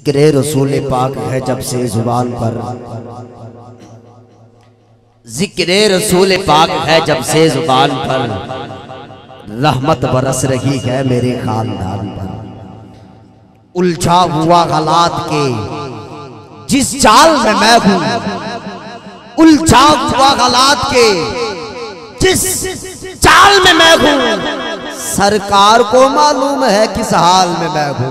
जिक्र रसूल पाक है जब से जुबान पर, जिक्र रसूल पाक है जब से जुबान पर, रहमत बरस रही है मेरे खानदान पर। उलझा हुआ हालात के जिस चाल में मैं हूं, उलझा हुआ हालात के जिस चाल में मैं हूं, सरकार को मालूम है किस हाल में मैं हूं,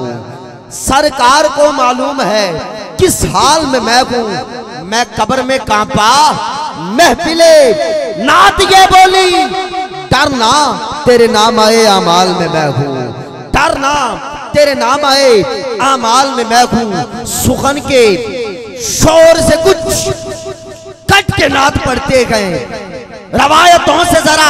सरकार को मालूम है किस हाल में मैं हूं। मैं कब्र में कांपा, महफिले नात ये बोली, डरना तेरे नाम आए आमाल में मैं हूं, डरना तेरे नाम आए आमाल में मैं हूं। सुखन के शोर से कुछ कट के नात पढ़ते गए, रवायतों से जरा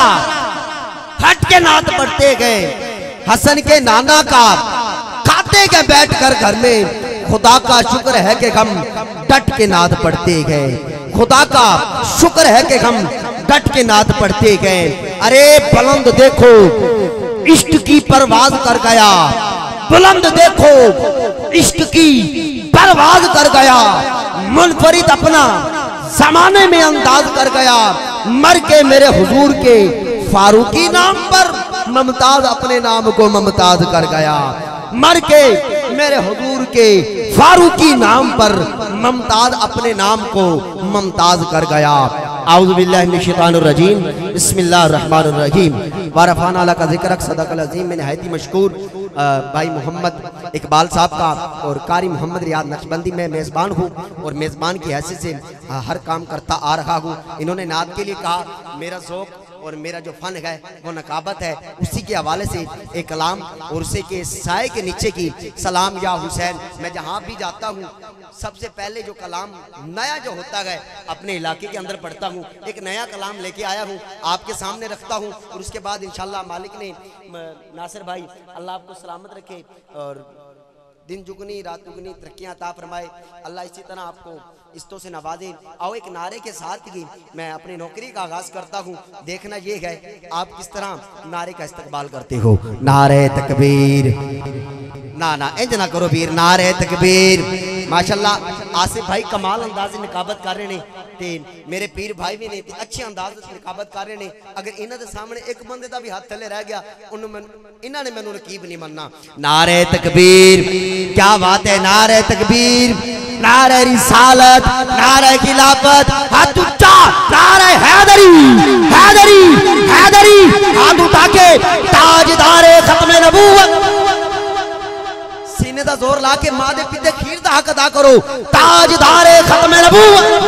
हट के नात पढ़ते गए। हसन के नाना का खाते गए बैठ कर घर में, खुदा का शुक्र है कि हम डट के नात पढ़ते गए, खुदा का शुक्र है कि हम डट के नात पढ़ते गए। अरे बुलंद देखो इश्क की परवाज कर गया, बुलंद देखो इश्क की परवाज कर गया। मुनफरिद अपना जमाने में अंदाज कर गया, मर के मेरे हुजूर के फारूकी नाम पर मुमताज अपने नाम को मुमताज कर गया, मर के मेरे हुजूर के फारूकी नाम पर मुमताज अपने नाम को मुमताज कर गया। आऊज़ु बिल्लाहि मिनश शैतानिर रजीम, बिस्मिल्लाहिर रहमानिर रहीम। व रफ़अना लका ज़िक्रक, सदक़ल अज़ीम। में निहायती मशकूर भाई मोहम्मद इकबाल साहब का और कारी मोहम्मद रियाद नक्शबंदी में मेज़बान हूँ और मेज़बान की हैसियत से हर काम करता आ रहा हूँ। इन्होंने नात के लिए कहा, मेरा ज़ौक़ और मेरा जो फन है वो नकाबत है, उसी के हवाले से एक कलाम और उसी के साए के नीचे की सलाम या हुसैन। मैं जहाँ भी जाता हूँ सबसे पहले जो कलाम नया जो होता है अपने इलाके के अंदर पढ़ता हूँ, एक नया कलाम लेके आया हूँ, आपके सामने रखता हूँ और उसके बाद इंशाल्लाह मालिक ने नासिर भाई अल्लाह आपको सलामत रखे और दिन जुगनी रात दुगनी तरक्कियां अता फरमाए, अल्लाह इसी तरह आपको इस्तों से नवाजे। आओ एक नारे के साथ ही मैं अपनी नौकरी का आगाज करता हूँ। देखना ये है आप किस तरह नारे का इस्तकबाल करते हो। नारे तकबीर, ना ना इंज ना करो वीर, नारे तकबीर। माशाल्लाह आसिफ भाई कमाल अंदाज से निकाबत कर रहे ने ते मेरे पीर भाई भी ने अच्छे अंदाज से निकाबत कर रहे ने। अगर इन्हां दे सामने एक बंदे दा भी हाथ थले रह गया इन्हां ने मैनू रकीब नहीं मनना। नारे तकबीर, क्या बात है, नारे तकबीर, नारे रिसालत, नारे खिलाफत, हाथ उच्चा, नारे हैदरी, हैदरी, हैदरी, हाथ उठा के ताजदारे खत्म नबूवत, सीने दा जोर ला के मां दे पिते खीर दा हक अदा करो। ताजदारे खत्म नबूवत,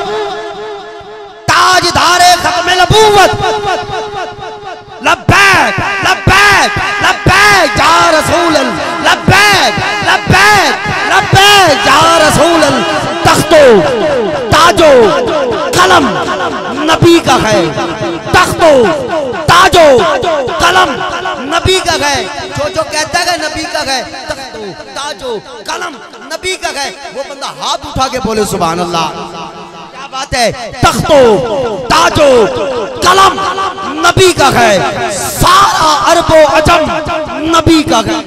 ताजदारे खत्म नबूवत, लब्बैक लब्बैक लब्बैक या रसूल अल्लाह, लब्बैक लब्बैक लब्बैक या रसूल अल्लाह। तख्तो ताजो कलम नबी का है, तख्तो ताजो कलम नबी का है। जो जो कहता है नबी का है, तख्तो ताजो कलम नबी का है, वो बंदा हाथ उठा के बोले सुभान अल्लाह। क्या बात है, तख्तो ताजो कलम नबी का है, सारा अरबो अजम नबी का है,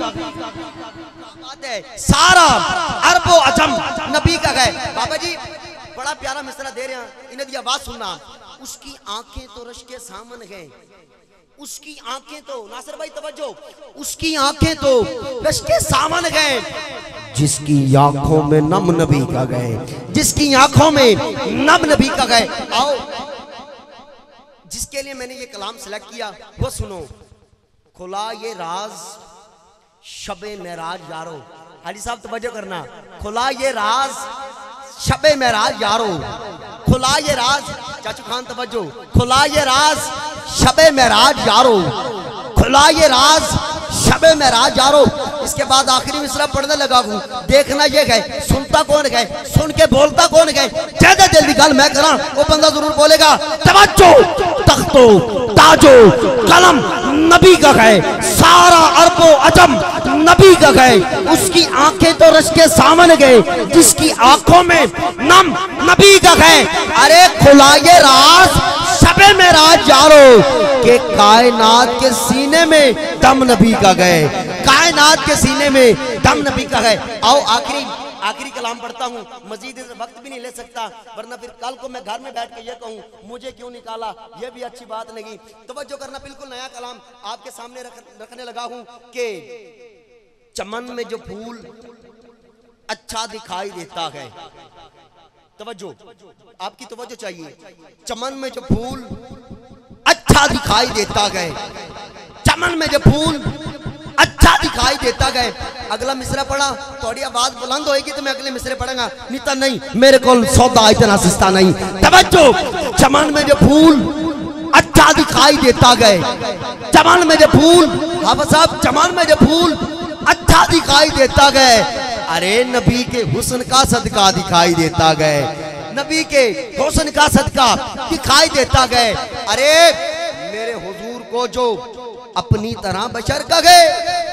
सारा अरबो अजम नबी का है। बाबा जी बड़ा प्यारा मिसरा दे रहे हैं, इन्हें दी आवाज सुनना। उसकी आंखें तो रश के सामन गए, उसकी आंखें तो, नासिर भाई तवज्जो, उसकी आंखें तो रश के सामन गए, जिसकी आंखों में नम नबी का गए, जिसकी आंखों में नम नबी का गए। आओ जिसके लिए मैंने ये कलाम सेलेक्ट किया वो सुनो। खुला ये राज शबे मेराज यारो, हाजी साहब तवज्जो करना, खुला ये राज शबे मेराज यारो, खुला ये राज, चाचू खान तवज्जो, खुला ये राज शबे मेराज यारो, खुला ये राज शबे मेराज यारो। इसके बाद आखिरी मिसरा पढ़ने लगा हूँ। देखना ये है सुनता कौन है, सुन के बोलता कौन है। ज्यादा जल्दी गल मैं करा वो बंदा जरूर बोलेगा। तवज्जो, तख्तो ताजो कलम नबी का है, सारा अरबो अजम नबी का है, उसकी आंखें तो रश के सामने गए, जिसकी आंखों में नम नबी का है। अरे खुला ये राज शबे मेराज यारो के कायनात के सीने में दम नबी का गए। कायनात के सीने में दम नबी का है। आओ आखिरी कलाम पढ़ता हूँ, मजीद वक्त भी नहीं ले सकता, वरना फिर कल को मैं घर में बैठ के ये कहूँ मुझे क्यों निकाला, ये भी अच्छी बात नहीं। तवज्जो करना, बिल्कुल नया कलाम आपके सामने रखने लगा हूँ कि चमन में जो फूल अच्छा दिखाई देता है, तवज्जो, आपकी तवज्जो चाहिए। चमन में जो फूल अच्छा दिखाई देता है, चमन में जो फूल अच्छा दिखाई देता गए। अगला मिसरा पढ़ा, थोड़ी आवाज बुलंद होएगी तो मैं अगले मिसरे पढ़ूंगा, नहीं नहीं मेरे को सौदा इतना सस्ता नहीं। तवज्जो, चमन में जो फूल अच्छा दिखाई देता गए, चमन में जो फूल, हाफिज साहब, चमन में जो फूल अच्छा दिखाई देता गए, अरे नबी के हुस्न का सदका दिखाई देता गए, नबी के हुस्न का सदका दिखाई देता गए। अरे मेरे हुजूर को जो अपनी तरह बशर का गए,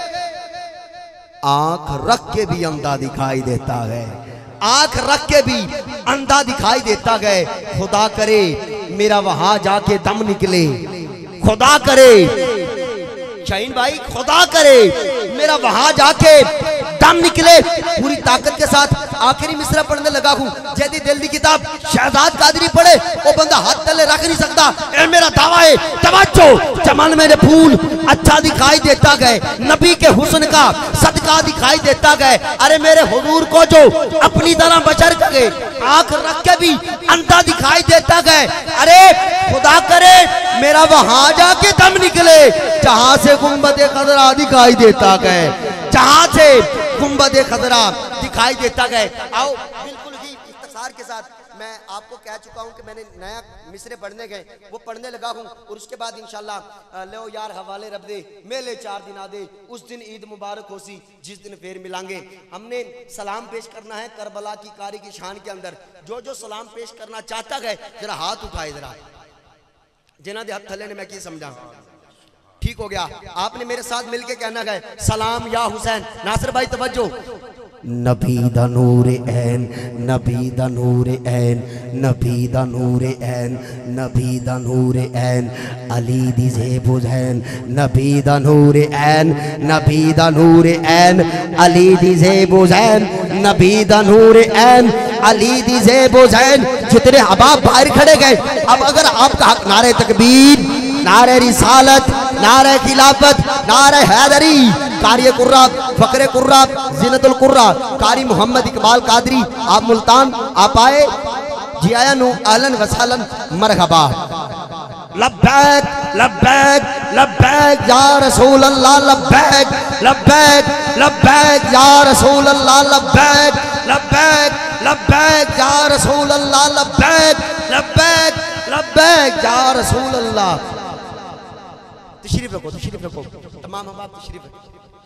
आंख रख के भी अंधा दिखाई देता है, आंख रख के भी अंधा दिखाई देता गए। खुदा करे मेरा वहां जाके दम निकले, खुदा करे शाहीन भाई, खुदा करे मेरा वहां जाके दम निकले। पूरी ताकत के साथ आखिरी मिसरा पढ़ने लगा हूँ। जैदी दिल दी किताब शहजाद कादरी पढ़े, वो बंदा हाथ तले रख नहीं सकता, ए मेरा दावा है। तवज्जो, चमन में फूल अच्छा दिखाई देता गए, नबी के हुस्न का सदका दिखाई देता गए। अरे मेरे हुजूर को जो अपनी तरह बशर गए, आंख रख के भी अंधा दिखाई देता गए। अरे खुदा करे मेरा वहां जाके दम निकले, जहां से गुंबद खदरा दिखाई देता गए, जहां से गुंबद खदरा दिखाई देता गए। आओ बिल्कुल ही इख्तिसार के साथ, मैं आपको कह चुका हूं कि मैंने नया मिसरे पढ़ने गए, वो पढ़ने लगा हूं, और उसके बाद इंशाल्लाह लो यार हवाले रब दे मेले 4 दिन आदे, उस दिन ईद मुबारक होसी जिस दिन फेर मिलांगे। हमने सलाम पेश करना है करबला की कारी की शान के अंदर। जो जो सलाम पेश करना चाहता गए जरा हाथ उठाए, जरा जिन्हों के हाथ थले ने मैं की समझा, ठीक हो गया। आपने मेरे साथ मिलके कहना है सलाम या हुसैन। नासिर भाई तवज्जो, नबी दा नूर ऐन, नबी दा नूर ऐन, नबी दा नूर ऐन, नबी दा नूर ऐन, अली दी ज़ेब हुसैन, नबी दा नूर ऐन, नबी दा नूर ऐन, अली दी ज़ेब हुसैन, नबी दा नूर ऐन, अली दी ज़ेब हुसैन। जितने अहबाब बाहर खड़े गए, अब अगर आपका हक नारे तकबीर, नारे रिसालत, नारे खिलाफत, नारे हैदरी, कारी कुर्रा, फकरे कुर्रा, जिनतुल कुर्रा, कारी मोहम्मद इकबाल कादरी, आप मुल्तान आप आए, जी आया नु, अहलन वसहलन मरहबा। लब्बैक लब्बैक लब्बैक या रसूल अल्लाह, लब्बैक लब्बैक लब्बैक या रसूल अल्लाह, लब्बैक लब्बैक लब्बैक या रसूल अल्लाह, लब्बैक लब्बैक लब्बैक या रसूल अल्लाह। तशरीफ रखो, तशरीफ रखो, तमाम अहबाब तशरीफ रखो।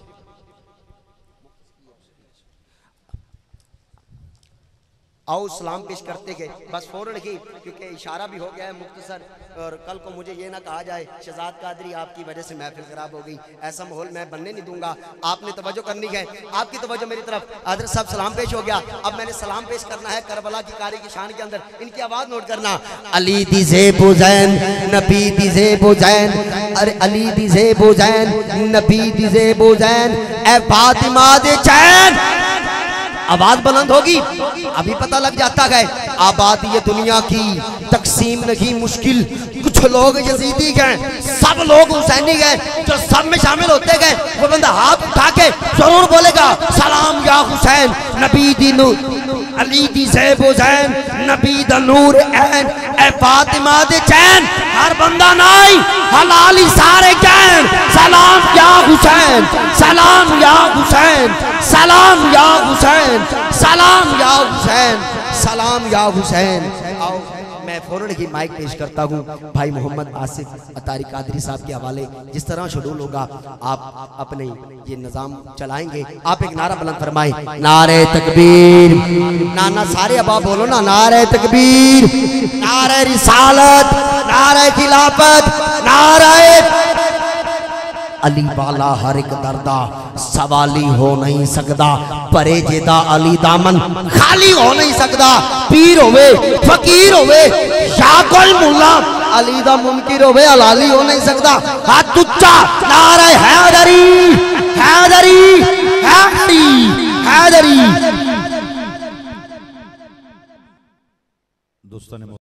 आओ सलाम पेश करते गए, बस फौरन ही, क्योंकि इशारा भी हो गया है मुख्तसर, और कल को मुझे ये ना कहा जाए शहजाद कादरी आपकी वजह से महफिल खराब हो गई, ऐसा माहौल मैं बनने नहीं दूंगा। आपने तवज्जो करनी है, आपकी तवज्जो मेरी तरफ। हज़रत साहब सलाम पेश हो गया, अब मैंने सलाम पेश करना है करबला की कारी की शान के अंदर। इनकी आवाज नोट करना, अली दी ज़ेब हुसैन, नबी दी ज़ेब हुसैन, अरे अली दी ज़ेब हुसैन, नबी दी ज़ेब हुसैन, ए फातिमा दे चैन। आवाज बुलंद होगी, अभी पता लग जाता है। आबादी ये दुनिया की तकसीम नहीं मुश्किल, कुछ लोग यजीदी गए, सब लोग हुसैनी गए, जो सब में शामिल होते गए, वो बंदा हाथ उठा के जरूर बोलेगा सलाम या हुसैन, नबी दी नूर, अली दी ज़ेब हुसैन, नबी दा नूर ऐन, ए फातिमा दे चैन। हर बंदा नाई हलाली सारे कैन, सलाम या हुसैन, सलाम या हुसैन, सलाम या हुसैन, सलाम या हुसैन, सलाम या हुसैन। आओ मैं फौरन ही माइक पेश करता हूँ भाई मोहम्मद आसिफ अतारी कादरी साहब के हवाले। जिस तरह शेड्यूल होगा आप अपने ये निज़ाम चलाएंगे। आप एक नारा बुलंद फरमाएं, नारे तकबीर। नाना सारे अब आप बोलो ना, नारे तकबीर, नारे रिसालत, नारे खिलाफत, नारे अली वाला हर एक दर्दा सवाली हो नहीं सकता, परे जेदा अली दामन खाली हो नहीं सकता। पीर होवे फकीर होवे या कोई मुल्ला अली दा मुनकिर होवे हलाली हो नहीं सकता। हाथ उच्चा, नारे हैदरी हैदरी हैदरी हैदरी।